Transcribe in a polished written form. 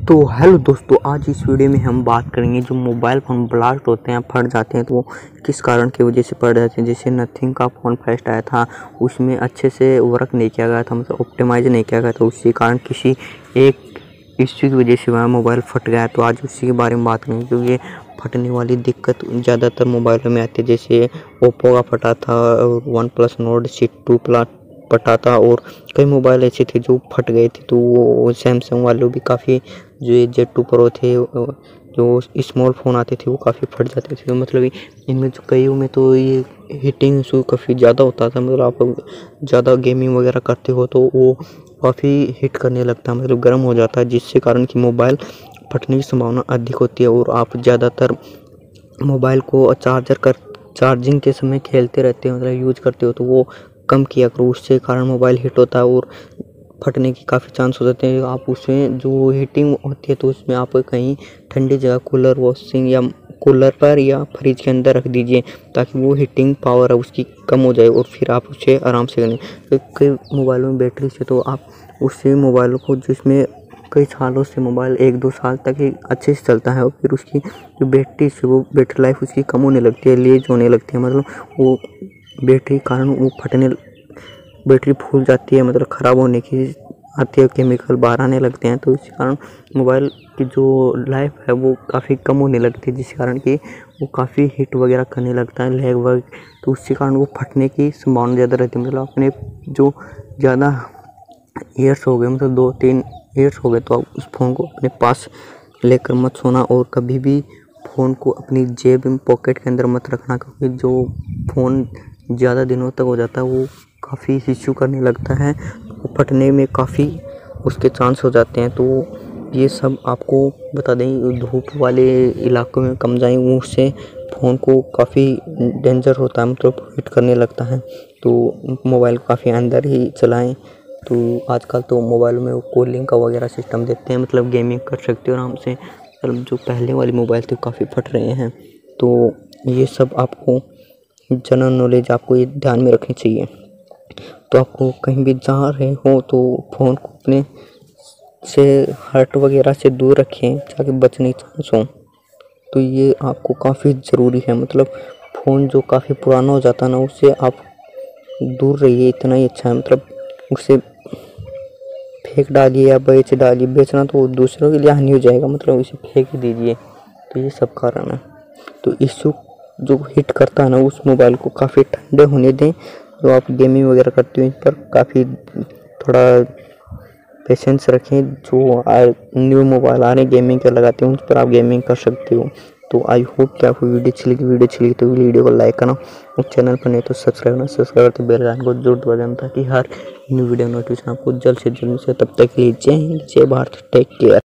तो हेलो दोस्तों, आज इस वीडियो में हम बात करेंगे जो मोबाइल फ़ोन ब्लास्ट होते हैं, फट जाते हैं, तो वो किस कारण की वजह से फट जाते हैं। जैसे नथिंग का फ़ोन फर्स्ट आया था, उसमें अच्छे से वर्क नहीं किया गया था, मतलब ऑप्टिमाइज नहीं किया गया था, उसी कारण किसी एक इश्यू की वजह से वह मोबाइल फट गया। तो आज उसी के बारे में बात करेंगे, क्योंकि ये फटने वाली दिक्कत ज़्यादातर मोबाइलों में आती है। जैसे ओप्पो का फटा था, वन प्लस नोट C2 फटा था, और कई मोबाइल ऐसे थे जो फट गए थे। तो वो सैमसंग वालों भी काफ़ी, जो ये Z2 प्रो थे, जो स्मॉल फ़ोन आते थे, वो काफ़ी फट जाते थे। तो मतलब इनमें जो कईयों में तो ये हीटिंग इशू काफ़ी ज़्यादा होता था। मतलब आप ज़्यादा गेमिंग वगैरह करते हो तो वो काफ़ी हीट करने लगता है, मतलब गर्म हो जाता है, जिससे कारण कि मोबाइल फटने की संभावना अधिक होती है। और आप ज़्यादातर मोबाइल को चार्जिंग के समय खेलते रहते हो, मतलब यूज करते हो, तो वो कम किया करो, उससे कारण मोबाइल हीट होता है और फटने की काफ़ी चांस हो जाते हैं। आप उसमें जो हीटिंग होती है तो उसमें आप कहीं ठंडी जगह कूलर वॉशिंग या कूलर पर या फ्रिज के अंदर रख दीजिए, ताकि वो हीटिंग पावर है उसकी कम हो जाए, और फिर आप उसे आराम से करें। तो कई मोबाइलों में बैटरी से, तो आप उससे मोबाइलों को, जिसमें कई सालों से मोबाइल 1-2 साल तक ही अच्छे से चलता है, और फिर उसकी जो बैटरी से वो बैटरी लाइफ उसकी कम होने लगती है, लेज होने लगती है, मतलब वो बैटरी कारण वो फटने, बैटरी फूल जाती है, मतलब ख़राब होने की आती है, केमिकल बाहर आने लगते हैं। तो इस कारण मोबाइल की जो लाइफ है वो काफ़ी कम होने लगती है, जिस कारण कि वो काफ़ी हीट वगैरह करने लगता है, लैग वग। तो उसी कारण वो फटने की संभावना ज़्यादा रहती है। मतलब अपने जो ज़्यादा ईयर्स हो गए, मतलब 2-3 ईयर्स हो गए, तो आप उस फ़ोन को अपने पास लेकर मत सोना, और कभी भी फ़ोन को अपनी जेब में पॉकेट के अंदर मत रखना, क्योंकि जो फ़ोन ज़्यादा दिनों तक हो जाता है वो काफ़ी इश्यू करने लगता है, वो फटने में काफ़ी उसके चांस हो जाते हैं। तो ये सब आपको बता दें, धूप वाले इलाकों में कम जाएं, उससे फ़ोन को काफ़ी डेंजर होता है, मतलब हीट करने लगता है। तो मोबाइल काफ़ी अंदर ही चलाएं। तो आजकल तो मोबाइल में वो कूलिंग का वगैरह सिस्टम देते हैं, मतलब गेमिंग कर सकते हो आराम से। मतलब जो पहले वाले मोबाइल थे काफ़ी फट रहे हैं। तो ये सब आपको जनरल नॉलेज आपको ये ध्यान में रखनी चाहिए। तो आपको कहीं भी जा रहे हो तो फ़ोन को अपने से हर्ट वगैरह से दूर रखें, ताकि बचने के चांस हों। तो ये आपको काफ़ी ज़रूरी है। मतलब फ़ोन जो काफ़ी पुराना हो जाता है ना, उससे आप दूर रहिए, इतना ही अच्छा है। मतलब उसे फेंक डालिए या बेच डालिए, बेचना तो दूसरों के लिए हानि हो जाएगा, मतलब इसे फेंक ही दीजिए। तो ये सब कारण है। तो इशू जो हिट करता है ना, उस मोबाइल को काफ़ी ठंडे होने दें। जो आप गेमिंग वगैरह करते हो, इन पर काफ़ी थोड़ा पेशेंस रखें। जो न्यू मोबाइल आ रहे हैं गेमिंग के लगाते हैं, उन पर आप गेमिंग कर सकते हो। तो आई होप कि आपको वीडियो अच्छी लगी तो वीडियो को लाइक करना, और चैनल पर नहीं तो सब्सक्राइब करना, सब्सक्राइब करके बेल आइकन को जरूर दबा देना, ताकि हर न्यू वीडियो नोटिफिकेशन आपको जल्द से जल्द से। तब तक के लिए जय हिंद, जय भारत, टेक केयर।